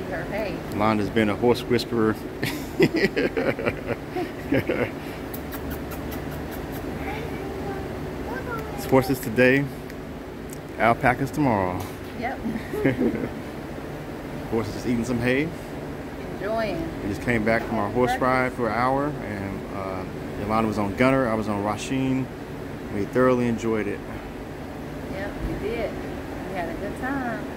her hay. Yolanda's been a horse whisperer. It's horses today, alpacas tomorrow. Yep. Horses just eating some hay. Enjoying. We just came back from our horse ride for an hour, and Yolanda was on Gunner, I was on Rasheen. We thoroughly enjoyed it. Yep, we did. We had a good time.